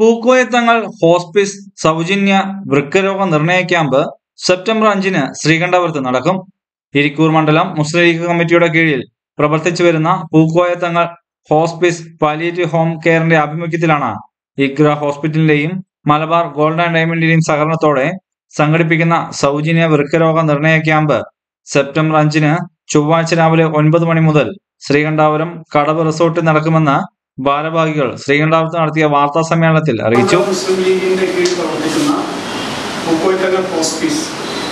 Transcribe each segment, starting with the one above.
പൂക്കോയത്തങ്ങൾ hospice സൗജന്യ വൃക്കരോഗ നിർണയ camp September 5-ന് ശ്രീകണ്ഠപുരത്ത് നടക്കും. ഇരിക്കൂർ മണ്ഡലം മുസ്ലിം ലീഗ് കമ്മിറ്റിയുടെ കീഴിൽ പ്രവർത്തിച്ചു വരുന്ന പൂക്കോയത്തങ്ങൾ ഹോസ്പിസ് പാലിയേറ്റീവ് ഹോം കെയറിന്റെ ആഭിമുഖ്യത്തിലാണ് ഇഗ്ര ഹോസ്പിറ്റലിന്റെയും മലബാർ ഗോൾഡ് ആൻഡ് ഡയമണ്ടിന്റെയും സഹകരണത്തോടെ സംഘടിപ്പിക്കുന്ന സൗജന്യ വൃക്കരോഗ നിർണയ ക്യാമ്പ് സെപ്റ്റംബർ 5-ന് ചൊവ്വാഴ്ച രാവിലെ 9 മണി മുതൽ ശ്രീകണ്ഠാപുരം കടവ് റിസോർട്ടിൽ നടക്കുമെന്ന് ഭാരവാഹികൾ ശ്രീകണ്ഠാപുരത്ത് നടത്തിയ വാർത്താ സമ്മേളനത്തിൽ അറിയിച്ചു. മുസ്ലിം ലീഗിന്റെ കീഴിൽ പ്രവർത്തിക്കുന്ന പൂക്കോയത്തങ്ങൾ ഹോസ്പിസ്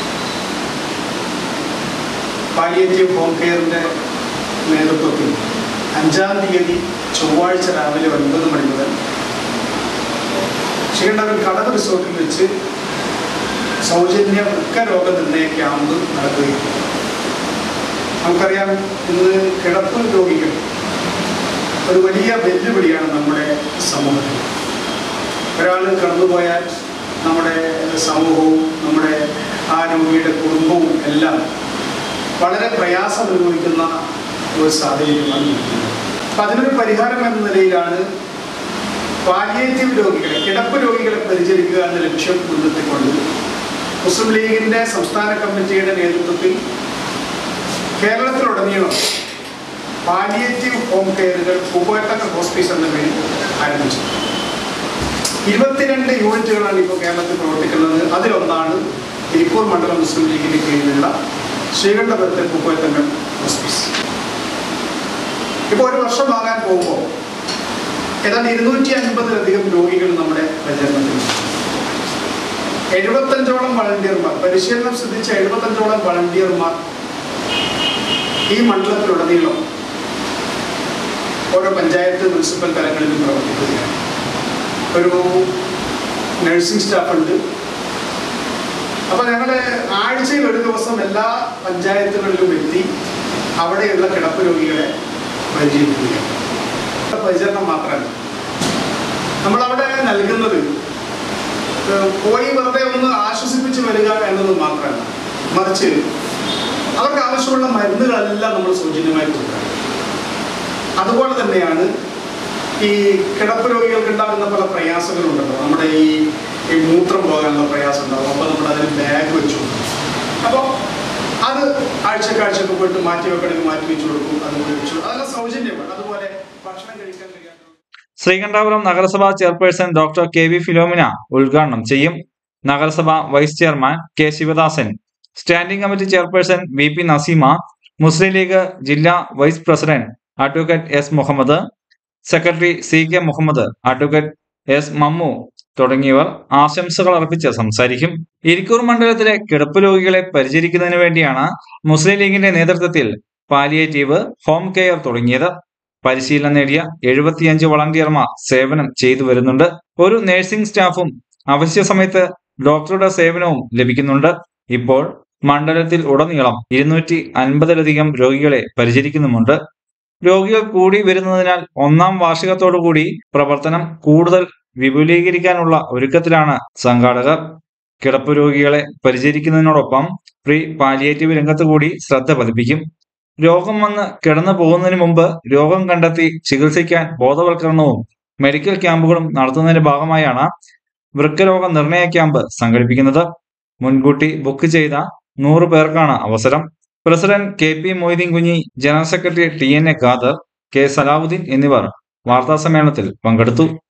പാലിയേറ്റീവ് ഹോം കെയറിന്റെ നേതൃത്വത്തിൽ 5-ാം തീയതി ചൊവ്വാഴ്ച രാവിലെ 9 മണി മുതൽ ശ്രീകണ്ഠാപുരം കടവ് റിസോർട്ടിൽ വെച്ച് സൗജന്യ വൃക്കരോഗ നിർണയ ക്യാമ്പ് നടക്കുകയാണ്. നമുക്കറിയാം, ഇന്ന് കിടപ്പ് രോഗികൾ ഒരു വലിയ വെല്ലുവിളിയാണ് നമ്മുടെ സമൂഹത്തിൽ. ഒരാൾ കടന്നുപോയാൽ നമ്മുടെ സമൂഹവും നമ്മുടെ ആ രോഗിയുടെ കുടുംബവും എല്ലാം വളരെ പ്രയാസം അനുഭവിക്കുന്ന ഒരു സാഹചര്യമാണ്. അപ്പം അതിനൊരു പരിഹാരം എന്ന നിലയിലാണ് പാലിയേറ്റീവ് രോഗികളെ, കിടപ്പ് രോഗികളെ പരിചരിക്കുക എന്ന ലക്ഷ്യം മുൻനിർത്തിക്കൊണ്ട് മുസ്ലിം ലീഗിന്റെ സംസ്ഥാന കമ്മിറ്റിയുടെ നേതൃത്വത്തിൽ കേരളത്തിലുടനീളം പാലിയേറ്റീവ് ഹോം കെയറുകൾ പൂക്കോയത്തങ്ങൾ ഹോസ്പിസ് എന്ന പേരിൽ ആരംഭിച്ചു. 22 യൂണിറ്റുകളാണ് ഇപ്പോൾ കേരളത്തിൽ പ്രവർത്തിക്കുന്നത്. അതിലൊന്നാണ് ഇരിക്കൂർ മണ്ഡലം മുസ്ലിം ലീഗിന്റെ കീഴിലുള്ള ശ്രീകണ്ഠപുരത്തെ പൂക്കോയത്തങ്ങൾ ഹോസ്പിസ്. ഇപ്പോൾ 1 വർഷമാകാൻ പോകുമ്പോൾ ഏതാണ്ട് 250-ലധികം രോഗികൾ നമ്മുടെ പ്രചരണത്തിലുണ്ട്. 75ഓളം വളണ്ടിയർമാർ, പരിശീലനം സിദ്ധിച്ച 75ഓളം വളണ്ടിയർമാർ ഈ മണ്ഡലത്തിലുടനീളം ഓരോ പഞ്ചായത്ത് മുനിസിപ്പൽ തലങ്ങളിലും പ്രവർത്തിക്കുകയാണ്. ഒരു നഴ്സിംഗ് സ്റ്റാഫ് ഉണ്ട്. അപ്പോൾ ഞങ്ങൾ ആഴ്ചയിൽ ഒരു ദിവസം എല്ലാ പഞ്ചായത്തുകളിലും എത്തി അവിടെയുള്ള കിടപ്പ് രോഗികളെ പരിചരിക്കുകയാണ്. പരിചരണം മാത്രമല്ല, നമ്മളവിടെ നൽകുന്നത് പോയി വെറുതെ ഒന്ന് ആശ്വസിപ്പിച്ച് വരിക എന്നത് മാത്രമല്ല, മറിച്ച് അവർക്ക് ആവശ്യമുള്ള മരുന്നുകളെല്ലാം നമ്മൾ സൗജന്യമായി കൊടുക്കുക. അതുപോലെ തന്നെയാണ് ഈ കിടപ്പ് രോഗികൾക്ക് ഉണ്ടാകുന്ന പല പ്രയാസങ്ങളുണ്ടല്ലോ. നമ്മുടെ ഈ മൂത്രം പോകാനുള്ള പ്രയാസം ഉണ്ടാകും. അപ്പോൾ നമ്മൾ അതിന് ബാഗ് വെച്ചു. അപ്പോൾ അത് ആഴ്ചക്കാഴ്ചക്ക് പോയിട്ട് മാറ്റി വെക്കണമെങ്കിൽ മാറ്റി വെച്ചു കൊടുക്കും. അത് ഉപയോഗിച്ചു, അതെല്ലാം സൗജന്യമാണ്. അതുപോലെ ഭക്ഷണം കഴിക്കാൻ കഴിയാത്ത ശ്രീകണ്ഠാപുരം നഗരസഭാ ചെയർപേഴ്സൺ ഡോക്ടർ KV ഫിലോമിന ഉദ്ഘാടനം ചെയ്യും. നഗരസഭ vice chairman K Sivadasan, standing committee chairperson VP Naseema, Muslim League ജില്ലാ vice president advocate S Muhammad, secretary CK Muhammad, advocate S Mammu തുടങ്ങിയവർ ആശംസകൾ അർപ്പിച്ച് സംസാരിക്കും. ഇരിക്കൂർ മണ്ഡലത്തിലെ കിടപ്പ് രോഗികളെ പരിചരിക്കുന്നതിന് വേണ്ടിയാണ് മുസ്ലിം ലീഗിന്റെ നേതൃത്വത്തിൽ പാലിയേറ്റീവ് ഹോം കെയർ തുടങ്ങിയത്. പരിശീലനം നേടിയ 75 വളണ്ടിയർമാർ സേവനം ചെയ്തു വരുന്നുണ്ട്. ഒരു നഴ്സിംഗ് സ്റ്റാഫും അവശ്യ സമയത്ത് ഡോക്ടറുടെ സേവനവും ലഭിക്കുന്നുണ്ട്. ഇപ്പോൾ മണ്ഡലത്തിൽ ഉടനീളം 250-ലധികം രോഗികളെ പരിചരിക്കുന്നുമുണ്ട്. രോഗികൾ കൂടി വരുന്നതിനാൽ 1-ാം വാർഷികത്തോടുകൂടി പ്രവർത്തനം കൂടുതൽ വിപുലീകരിക്കാനുള്ള ഒരുക്കത്തിലാണ് സംഘാടകർ. കിടപ്പ് രോഗികളെ പരിചരിക്കുന്നതിനോടൊപ്പം പ്രീ പാലിയേറ്റീവ് രംഗത്ത് കൂടി ശ്രദ്ധ പതിപ്പിക്കും. രോഗം വന്ന് കിടന്നു പോകുന്നതിന് മുമ്പ് രോഗം കണ്ടെത്തി ചികിത്സിക്കാൻ ബോധവൽക്കരണവും മെഡിക്കൽ ക്യാമ്പുകളും നടത്തുന്നതിന്റെ ഭാഗമായാണ് വൃക്കരോഗ നിർണയ ക്യാമ്പ് സംഘടിപ്പിക്കുന്നത്. മുൻകൂട്ടി ബുക്ക് ചെയ്ത 100 പേർക്കാണ് അവസരം. President KP Moideen Kunhi, general secretary TNA Khader, K Salahuddeen എന്നിവർ വാർത്താസമ്മേളനത്തിൽ പങ്കെടുത്തു.